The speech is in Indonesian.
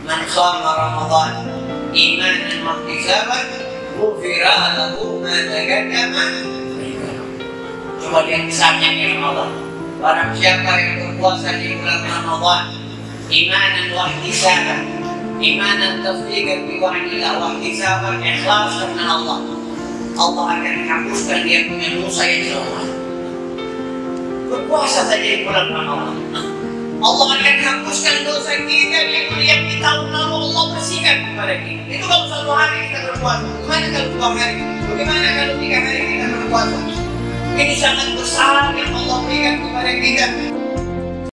Man shama Ramadan imanan wa ihtisaban ghufira lahu ma taqaddama. Coba lihat kisahnya di Ramadan. Barang siapa yang berpuasa di bulan Ramadan imanan wa ihtisaban, imanan tasdiqan bi wa'dillah wa ihtisaban, ikhlas karena Allah, Allah akan hapuskan dia punya dosa yang selama. Berpuasa saja di bulan Ramadan, Allah akan hapuskan dosa kita yang di tahun lalu Allah bersihkan kepada kita. Itu kalau satu hari kita berpuasa. Bagaimana kalau 2 hari? Bagaimana kalau 3 hari kita berpuasa? Ini sangat besar yang Allah berikan kepada kita.